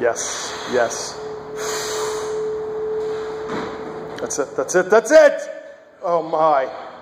Yes, yes. That's it, that's it, that's it! Oh my.